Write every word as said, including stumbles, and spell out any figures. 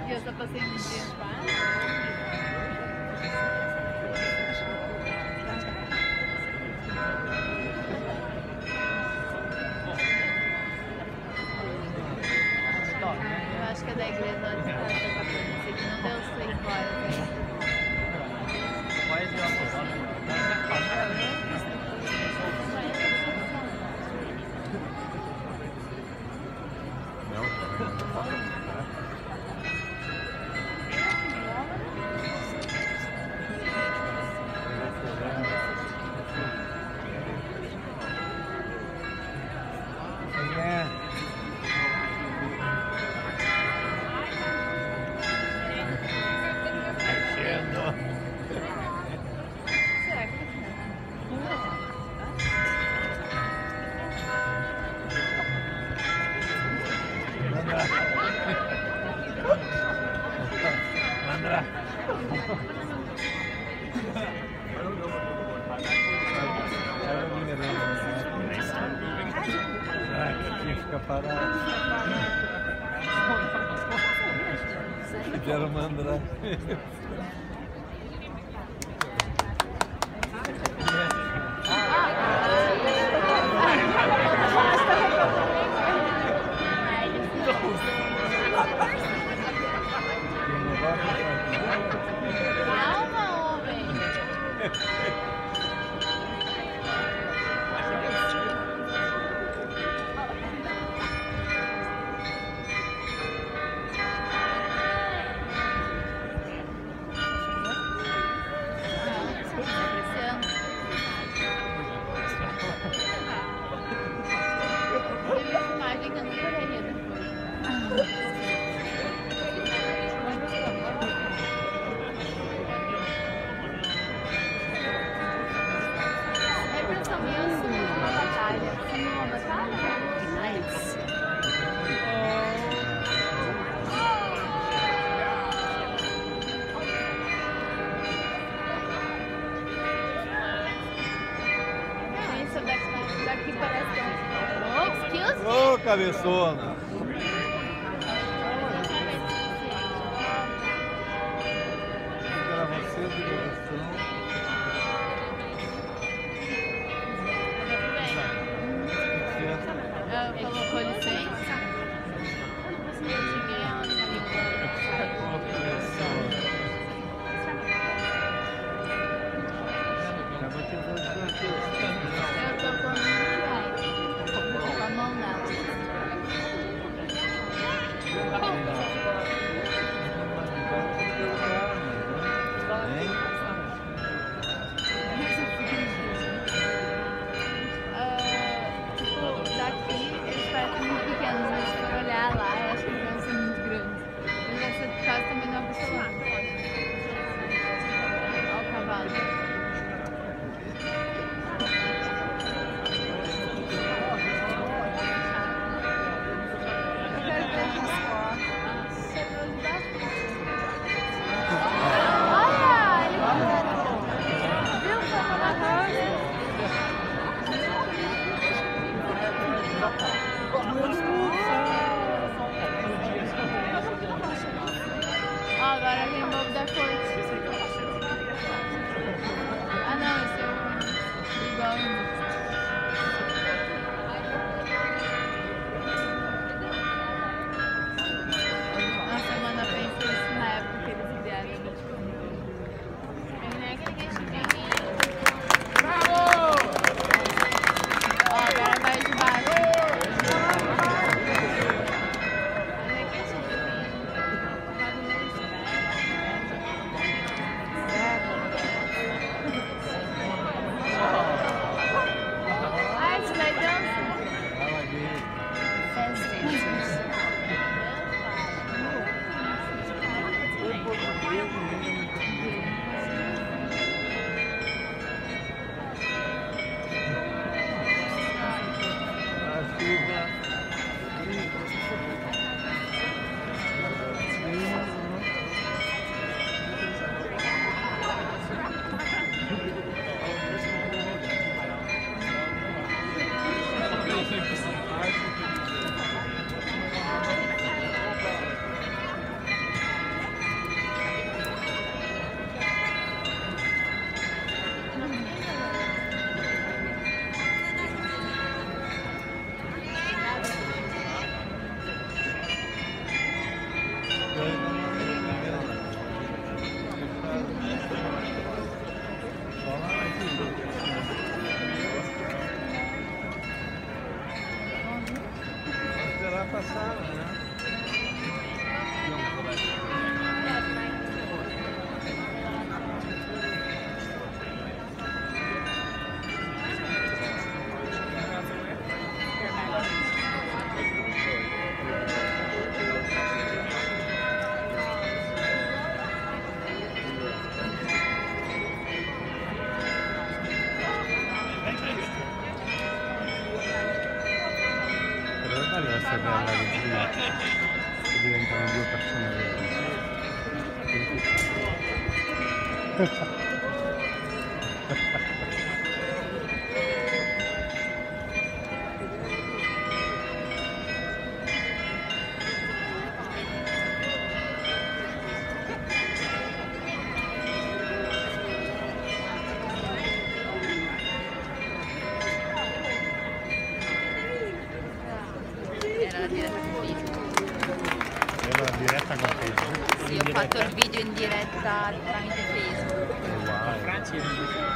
que eu só passei no dia. Eu acho que é da igreja onde está essa que não deu seis horas. Fica parado. Quero mandar. Calma, homem. Daqui parece que é um... Ô, cabeçona! Era você de gravação. Eu falou com licença. Eu cheguei aonde? Eu tô com a mão nela. Uh, tipo, daqui eles parecem muito pequenos, mas se for olhar lá, eu acho que eles vão ser muito grandes. Mas essa de casa também não é pra celular. Olha o cavalo. Agora vem o Bobo da Corte. Ah não, esse é o igual ainda. Esperar passar, né? Però è stata bella così, che diventano due persone vere. Era la diretta con Facebook. Era la diretta con Facebook? Sì, ho fatto il video in diretta tramite Facebook. Wow.